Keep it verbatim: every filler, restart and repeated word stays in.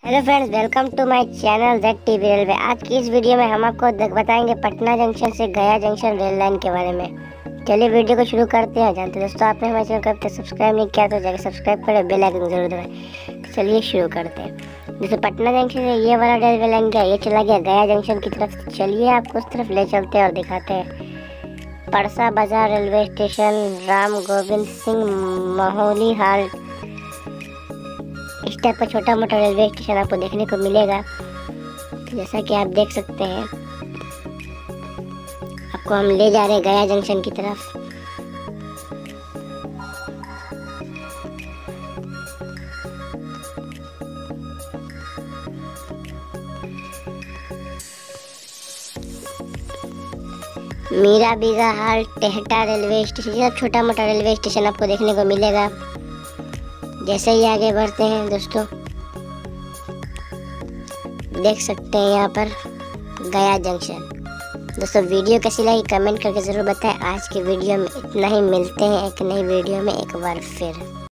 Hello friends, welcome to my channel that TV railway. आज की इस वीडियो में हम आपको बताएंगे पटना जंक्शन से गया जंक्शन रेल लाइन के बारे में। चलिए वीडियो को शुरू करते हैं। जानते दोस्तों, आपने हमारे चैनल को अब तक सब्सक्राइब नहीं किया तो जाकर सब्सक्राइब करें, बेल आइकन जरूर दबाएं। चलिए शुरू करते हैं। जैसे पटना जंक्शन से ये वाला रेलवे लाइन गया, ये चला गया गया जंक्शन की तरफ। चलिए आपको उस तरफ ले चलते हैं और दिखाते हैं। Parsa Bazar railway station, Ram Govind Singh Maholi halt, इस टाइप का छोटा मोटा रेलवे स्टेशन आपको देखने को मिलेगा। तो जैसा कि आप देख सकते हैं, आपको हम ले जा रहे हैं गया जंक्शन की तरफ। Meera Bigha halt, Tehta railway station, सब छोटा मोटा रेलवे स्टेशन आपको देखने को मिलेगा। जैसे ही आगे बढ़ते हैं दोस्तों, देख सकते हैं यहाँ पर गया जंक्शन। दोस्तों वीडियो कैसी लगी कमेंट करके ज़रूर बताएं। आज की वीडियो में इतना ही, मिलते हैं एक नई वीडियो में एक बार फिर।